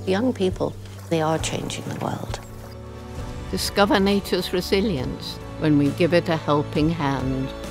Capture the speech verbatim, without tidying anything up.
Young people, they are changing the world. Discover nature's resilience when we give it a helping hand.